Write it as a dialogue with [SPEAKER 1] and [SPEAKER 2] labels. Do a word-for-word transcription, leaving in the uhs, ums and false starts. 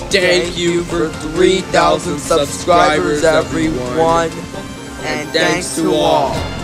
[SPEAKER 1] Thank you for three thousand subscribers, everyone. And thanks to all.